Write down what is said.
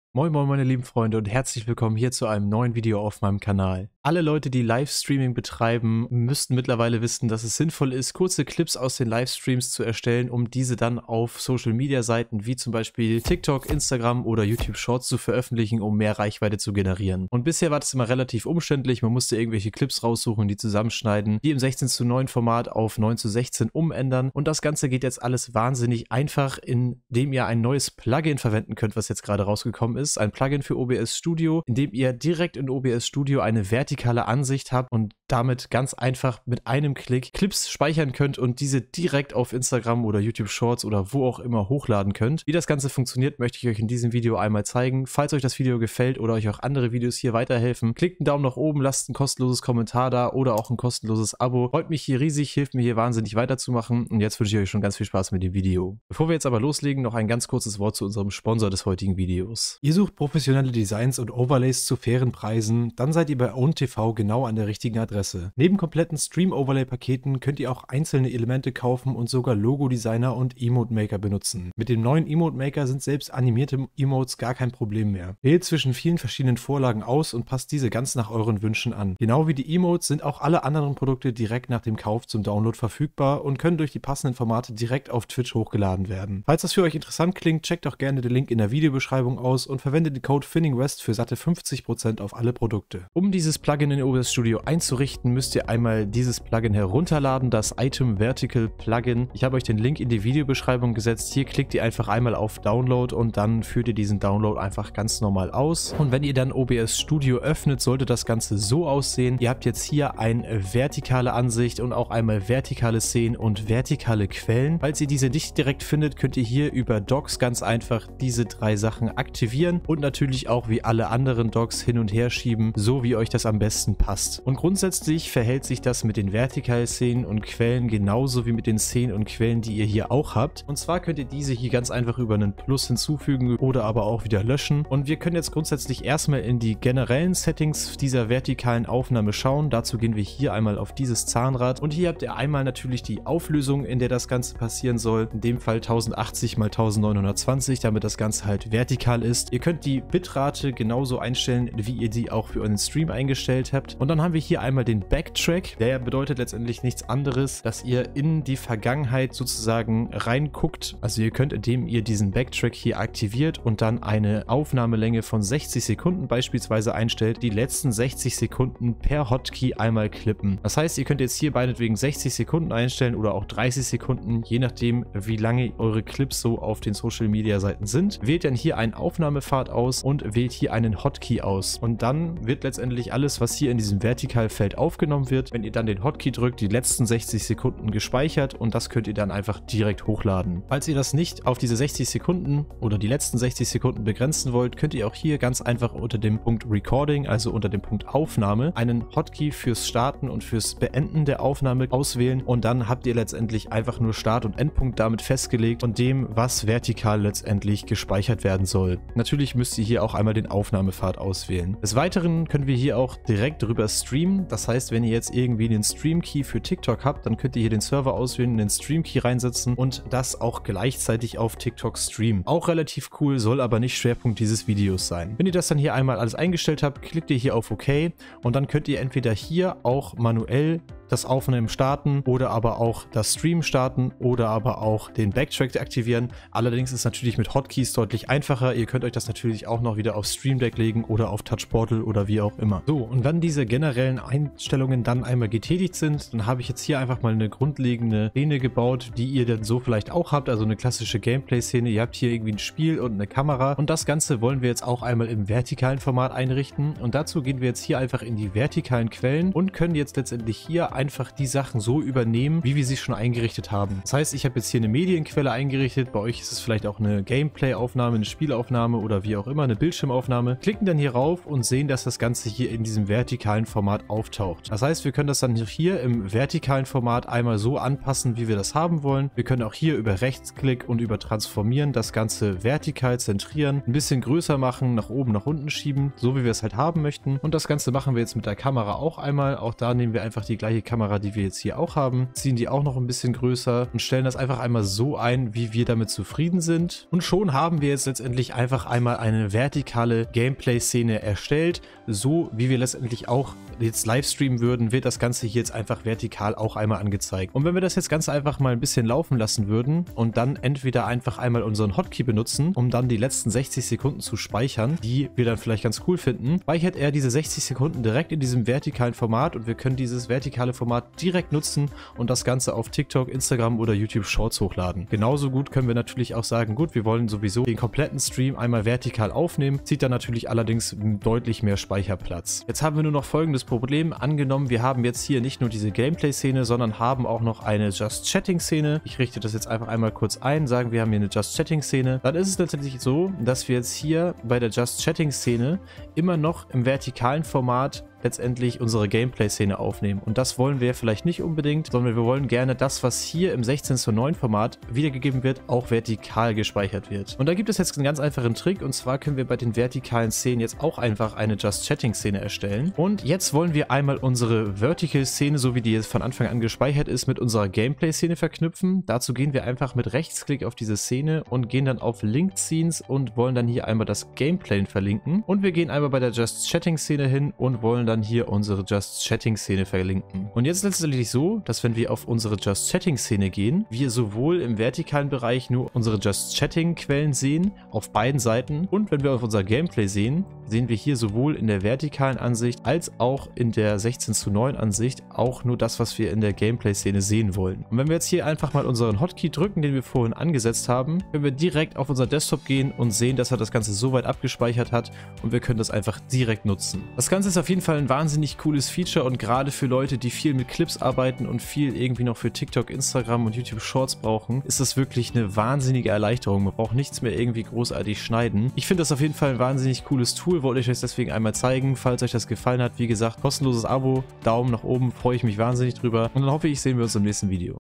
Moin moin meine lieben Freunde und herzlich willkommen hier zu einem neuen Video auf meinem Kanal. Alle Leute, die Livestreaming betreiben, müssten mittlerweile wissen, dass es sinnvoll ist, kurze Clips aus den Livestreams zu erstellen, um diese dann auf Social Media Seiten wie zum Beispiel TikTok, Instagram oder YouTube Shorts zu veröffentlichen, um mehr Reichweite zu generieren. Und bisher war das immer relativ umständlich, man musste irgendwelche Clips raussuchen, die zusammenschneiden, die im 16:9 Format auf 9:16 umändern und das Ganze geht jetzt alles wahnsinnig einfach, indem ihr ein neues Plugin verwenden könnt, was jetzt gerade rausgekommen ist. Ein Plugin für OBS Studio, in dem ihr direkt in OBS Studio eine vertikale Ansicht habt und damit ganz einfach mit einem Klick Clips speichern könnt und diese direkt auf Instagram oder YouTube Shorts oder wo auch immer hochladen könnt. Wie das Ganze funktioniert, möchte ich euch in diesem Video einmal zeigen. Falls euch das Video gefällt oder euch auch andere Videos hier weiterhelfen, klickt einen Daumen nach oben, lasst ein kostenloses Kommentar da oder auch ein kostenloses Abo. Freut mich hier riesig, hilft mir hier wahnsinnig weiterzumachen und jetzt wünsche ich euch schon ganz viel Spaß mit dem Video. Bevor wir jetzt aber loslegen, noch ein ganz kurzes Wort zu unserem Sponsor des heutigen Videos. Ihr sucht professionelle Designs und Overlays zu fairen Preisen, dann seid ihr bei OwnTV genau an der richtigen Adresse. Neben kompletten Stream-Overlay-Paketen könnt ihr auch einzelne Elemente kaufen und sogar Logo-Designer und Emote-Maker benutzen. Mit dem neuen Emote-Maker sind selbst animierte Emotes gar kein Problem mehr. Wählt zwischen vielen verschiedenen Vorlagen aus und passt diese ganz nach euren Wünschen an. Genau wie die Emotes sind auch alle anderen Produkte direkt nach dem Kauf zum Download verfügbar und können durch die passenden Formate direkt auf Twitch hochgeladen werden. Falls das für euch interessant klingt, checkt auch gerne den Link in der Videobeschreibung aus und verwendet den Code FINNINGWEST für satte 50% auf alle Produkte. Um dieses Plugin in OBS Studio einzurichten, müsst ihr einmal dieses Plugin herunterladen, das Item Vertical Plugin. Ich habe euch den Link in die Videobeschreibung gesetzt. Hier klickt ihr einfach einmal auf Download und dann führt ihr diesen Download einfach ganz normal aus. Und wenn ihr dann OBS Studio öffnet, sollte das Ganze so aussehen. Ihr habt jetzt hier eine vertikale Ansicht und auch einmal vertikale Szenen und vertikale Quellen. Falls ihr diese nicht direkt findet, könnt ihr hier über Docs ganz einfach diese drei Sachen aktivieren und natürlich auch wie alle anderen Docs hin und her schieben, so wie euch das am besten passt. Und grundsätzlich verhält sich das mit den Vertikal-Szenen und Quellen genauso wie mit den Szenen und Quellen, die ihr hier auch habt. Und zwar könnt ihr diese hier ganz einfach über einen Plus hinzufügen oder aber auch wieder löschen. Und wir können jetzt grundsätzlich erstmal in die generellen Settings dieser vertikalen Aufnahme schauen. Dazu gehen wir hier einmal auf dieses Zahnrad. Und hier habt ihr einmal natürlich die Auflösung, in der das Ganze passieren soll. In dem Fall 1080 x 1920, damit das Ganze halt vertikal ist. Ihr könnt die Bitrate genauso einstellen, wie ihr die auch für euren Stream eingestellt habt. Und dann haben wir hier einmal den Backtrack, der bedeutet letztendlich nichts anderes, dass ihr in die Vergangenheit sozusagen reinguckt. Also ihr könnt, indem ihr diesen Backtrack hier aktiviert und dann eine Aufnahmelänge von 60 Sekunden beispielsweise einstellt, die letzten 60 Sekunden per Hotkey einmal klippen. Das heißt, ihr könnt jetzt hier meinetwegen 60 Sekunden einstellen oder auch 30 Sekunden, je nachdem, wie lange eure Clips so auf den Social Media Seiten sind. Wählt dann hier einen Aufnahmepfad aus und wählt hier einen Hotkey aus. Und dann wird letztendlich alles, was hier in diesem Vertikalfeld aufgenommen wird, wenn ihr dann den Hotkey drückt, die letzten 60 Sekunden gespeichert und das könnt ihr dann einfach direkt hochladen. Falls ihr das nicht auf diese 60 Sekunden oder die letzten 60 Sekunden begrenzen wollt, könnt ihr auch hier ganz einfach unter dem Punkt Recording, also unter dem Punkt Aufnahme, einen Hotkey fürs Starten und fürs Beenden der Aufnahme auswählen und dann habt ihr letztendlich einfach nur Start- und Endpunkt damit festgelegt von dem, was vertikal letztendlich gespeichert werden soll. Natürlich müsst ihr hier auch einmal den Aufnahmepfad auswählen. Des Weiteren können wir hier auch direkt drüber streamen. Das heißt, wenn ihr jetzt irgendwie den Stream-Key für TikTok habt, dann könnt ihr hier den Server auswählen, den Stream-Key reinsetzen und das auch gleichzeitig auf TikTok streamen. Auch relativ cool, soll aber nicht Schwerpunkt dieses Videos sein. Wenn ihr das dann hier einmal alles eingestellt habt, klickt ihr hier auf OK und dann könnt ihr entweder hier auch manuell das Aufnehmen starten oder aber auch das Stream starten oder aber auch den Backtrack aktivieren. Allerdings ist es natürlich mit Hotkeys deutlich einfacher. Ihr könnt euch das natürlich auch noch wieder auf Stream Deck legen oder auf Touch Portal oder wie auch immer. So, und wenn diese generellen Einstellungen dann einmal getätigt sind, dann habe ich jetzt hier einfach mal eine grundlegende Szene gebaut, die ihr dann so vielleicht auch habt, also eine klassische Gameplay-Szene. Ihr habt hier irgendwie ein Spiel und eine Kamera und das Ganze wollen wir jetzt auch einmal im vertikalen Format einrichten und dazu gehen wir jetzt hier einfach in die vertikalen Quellen und können jetzt letztendlich hier einfach die Sachen so übernehmen, wie wir sie schon eingerichtet haben. Das heißt, ich habe jetzt hier eine Medienquelle eingerichtet, bei euch ist es vielleicht auch eine Gameplay-Aufnahme, eine Spielaufnahme oder wie auch immer, eine Bildschirmaufnahme. Klicken dann hier rauf und sehen, dass das Ganze hier in diesem vertikalen Format auftaucht. Das heißt, wir können das dann hier im vertikalen Format einmal so anpassen, wie wir das haben wollen. Wir können auch hier über Rechtsklick und über Transformieren das Ganze vertikal zentrieren, ein bisschen größer machen, nach oben, nach unten schieben, so wie wir es halt haben möchten. Und das Ganze machen wir jetzt mit der Kamera auch einmal. Auch da nehmen wir einfach die gleiche Kamera, die wir jetzt hier auch haben, ziehen die auch noch ein bisschen größer und stellen das einfach einmal so ein, wie wir damit zufrieden sind. Und schon haben wir jetzt letztendlich einfach einmal eine vertikale Gameplay-Szene erstellt. So wie wir letztendlich auch jetzt livestreamen würden, wird das Ganze hier jetzt einfach vertikal auch einmal angezeigt. Und wenn wir das jetzt ganz einfach mal ein bisschen laufen lassen würden und dann entweder einfach einmal unseren Hotkey benutzen, um dann die letzten 60 Sekunden zu speichern, die wir dann vielleicht ganz cool finden, speichert er diese 60 Sekunden direkt in diesem vertikalen Format und wir können dieses vertikale Format direkt nutzen und das Ganze auf TikTok, Instagram oder YouTube Shorts hochladen. Genauso gut können wir natürlich auch sagen, gut, wir wollen sowieso den kompletten Stream einmal vertikal aufnehmen, zieht dann natürlich allerdings deutlich mehr Speicherplatz. Jetzt haben wir nur noch folgendes Problem. Angenommen, wir haben jetzt hier nicht nur diese Gameplay-Szene, sondern haben auch noch eine Just-Chatting-Szene. Ich richte das jetzt einfach einmal kurz ein, sagen wir haben hier eine Just-Chatting-Szene. Dann ist es tatsächlich so, dass wir jetzt hier bei der Just-Chatting-Szene immer noch im vertikalen Format letztendlich unsere Gameplay-Szene aufnehmen. Und das wollen wir vielleicht nicht unbedingt, sondern wir wollen gerne das, was hier im 16:9 Format wiedergegeben wird, auch vertikal gespeichert wird. Und da gibt es jetzt einen ganz einfachen Trick, und zwar können wir bei den vertikalen Szenen jetzt auch einfach eine Just-Chatting-Szene erstellen. Und jetzt wollen wir einmal unsere Vertical-Szene, so wie die jetzt von Anfang an gespeichert ist, mit unserer Gameplay-Szene verknüpfen. Dazu gehen wir einfach mit Rechtsklick auf diese Szene und gehen dann auf Link Scenes und wollen dann hier einmal das Gameplay verlinken. Und wir gehen einmal bei der Just-Chatting-Szene hin und wollen dann hier unsere Just-Chatting-Szene verlinken. Und jetzt ist es letztendlich so, dass wenn wir auf unsere Just-Chatting-Szene gehen, wir sowohl im vertikalen Bereich nur unsere Just-Chatting-Quellen sehen, auf beiden Seiten, und wenn wir auf unser Gameplay sehen, sehen wir hier sowohl in der vertikalen Ansicht als auch in der 16:9 Ansicht auch nur das, was wir in der Gameplay-Szene sehen wollen. Und wenn wir jetzt hier einfach mal unseren Hotkey drücken, den wir vorhin angesetzt haben, können wir direkt auf unseren Desktop gehen und sehen, dass er das Ganze so weit abgespeichert hat und wir können das einfach direkt nutzen. Das Ganze ist auf jeden Fall ein wahnsinnig cooles Feature und gerade für Leute, die viel mit Clips arbeiten und viel irgendwie noch für TikTok, Instagram und YouTube Shorts brauchen, ist das wirklich eine wahnsinnige Erleichterung. Man braucht nichts mehr irgendwie großartig schneiden. Ich finde das auf jeden Fall ein wahnsinnig cooles Tool, wollte ich euch deswegen einmal zeigen. Falls euch das gefallen hat, wie gesagt, kostenloses Abo, Daumen nach oben, freue ich mich wahnsinnig drüber und dann hoffe ich, sehen wir uns im nächsten Video.